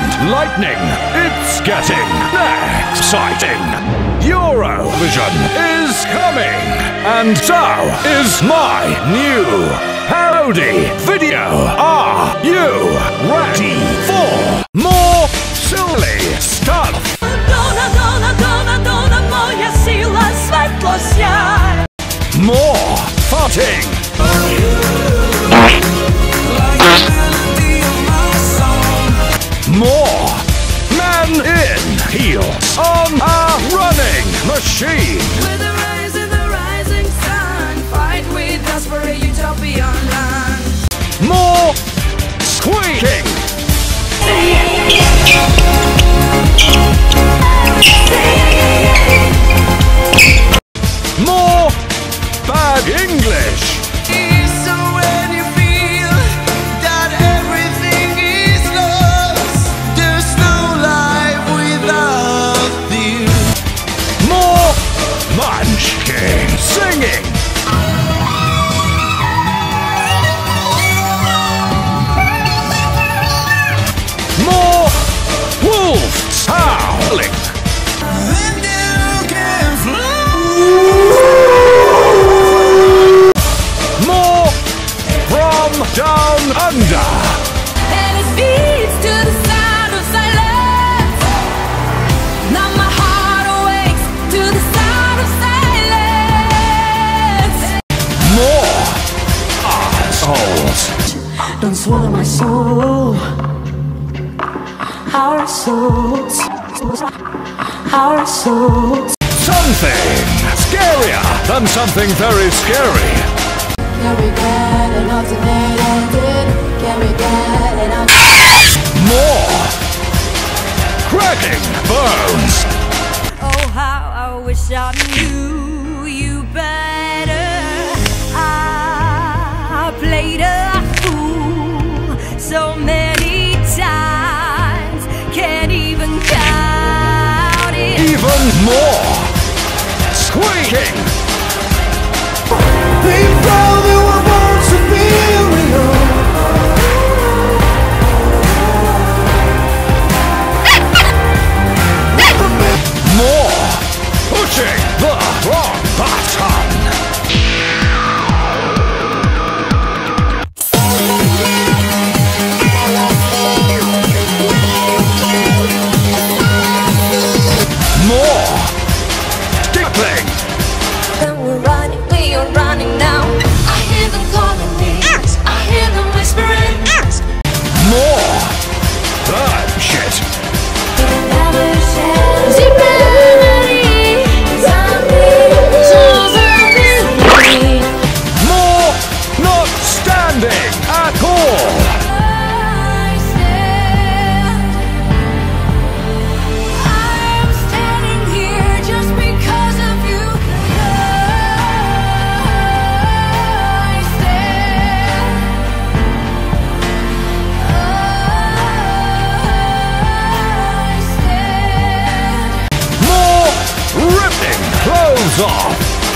lightning. It's getting exciting. Eurovision is coming, and so is my new parody video. Are you ready for more silly stuff? More farting. More men in heels on a running machine. With the rising sun, fight with us for a utopian land. More squeaking. More bad English. So when you feel that everything is lost, there's no life without you. More munchkin singing. More wolves howling. And you can fly. More from down under. And it beats to the sound of silence. Now my heart awakes to the sound of silence. More assholes. Don't swallow my soul. Our souls, our souls. Something scarier than something very scary. Can we get an alternate ending? Can we get an More cracking bones. Oh, how I wish I knew you better. I played a fool so many times, can't even count it. Even more squeaking. People who were born superior. More pushing the wrong button. More skipping. Then we're running, we are running now. I hear them calling me, I hear them whispering. More bad shit. More not standing at all. I'm standing here just because of you. I stand. More ripping clothes off.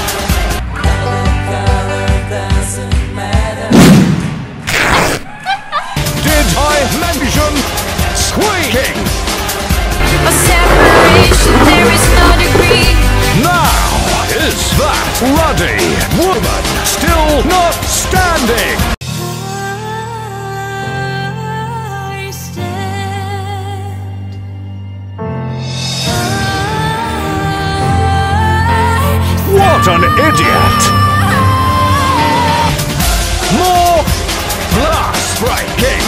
Did I mention squeaking? A separation, there is no degree. Now is that ruddy woman still not standing? I stand. What an idiot! More glass breaking.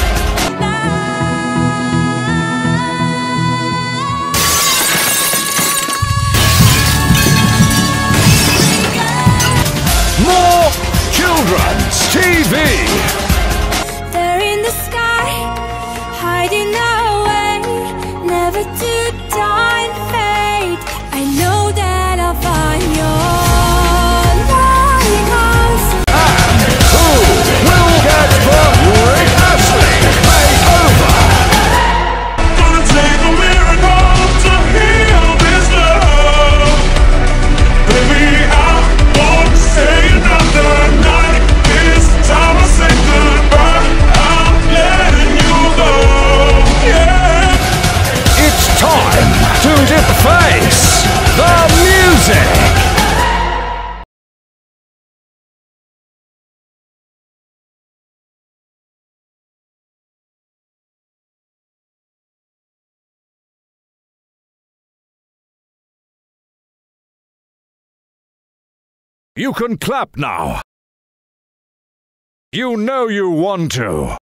More children's TV. They're in the sky, hiding away, never to die and fade. I know that I'll find your lighthouse. And who will get the Rick Astley makeover? Gonna take a miracle to heal this love. Baby, I won't say another night. This time I say goodbye. I'm letting you go. Who's at the face? The music! You can clap now. You know you want to.